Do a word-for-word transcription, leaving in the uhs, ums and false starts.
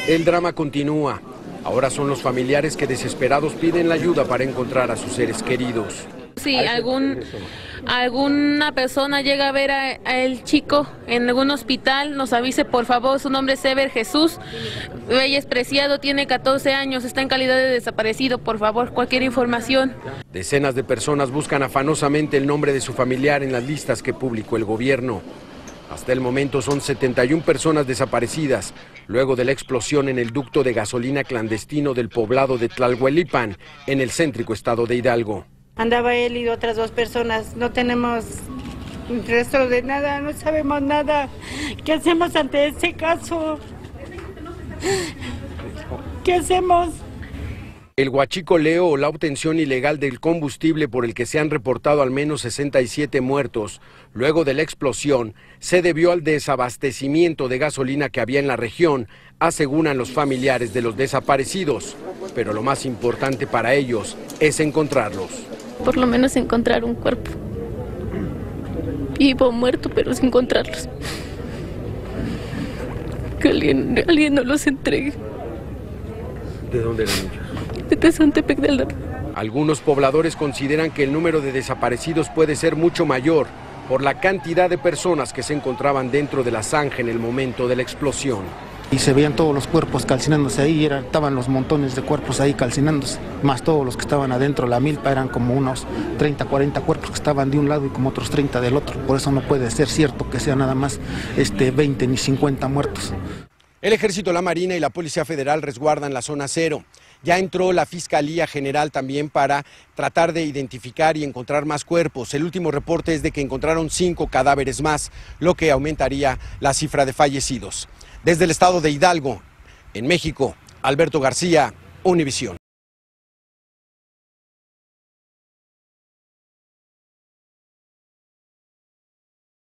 El drama continúa. Ahora son los familiares que desesperados piden la ayuda para encontrar a sus seres queridos. Si algún, alguna persona llega a ver a, a el chico en algún hospital, nos avise por favor. Su nombre es Ever Jesús Reyes Preciado, tiene catorce años, está en calidad de desaparecido. Por favor, cualquier información. Decenas de personas buscan afanosamente el nombre de su familiar en las listas que publicó el gobierno. Hasta el momento son setenta y una personas desaparecidas, luego de la explosión en el ducto de gasolina clandestino del poblado de Tlalhuelipan, en el céntrico estado de Hidalgo. Andaba él y otras dos personas, no tenemos rastro de nada, no sabemos nada. ¿Qué hacemos ante este caso? ¿Qué hacemos? El huachicoleo o la obtención ilegal del combustible por el que se han reportado al menos sesenta y siete muertos luego de la explosión se debió al desabastecimiento de gasolina que había en la región, aseguran los familiares de los desaparecidos. Pero lo más importante para ellos es encontrarlos. Por lo menos encontrar un cuerpo. Vivo o muerto, pero sin encontrarlos. Que alguien, alguien nos los entregue. ¿De dónde eran ellos? De Tezantepec del Norte. Algunos pobladores consideran que el número de desaparecidos puede ser mucho mayor por la cantidad de personas que se encontraban dentro de la zanja en el momento de la explosión. Y se veían todos los cuerpos calcinándose ahí, era, estaban los montones de cuerpos ahí calcinándose, más todos los que estaban adentro, la milpa eran como unos treinta, cuarenta cuerpos que estaban de un lado y como otros treinta del otro, por eso no puede ser cierto que sea nada más este, veinte ni cincuenta muertos. El Ejército, la Marina y la Policía Federal resguardan la zona cero. Ya entró la Fiscalía General también para tratar de identificar y encontrar más cuerpos. El último reporte es de que encontraron cinco cadáveres más, lo que aumentaría la cifra de fallecidos. Desde el estado de Hidalgo, en México, Alberto García, Univisión.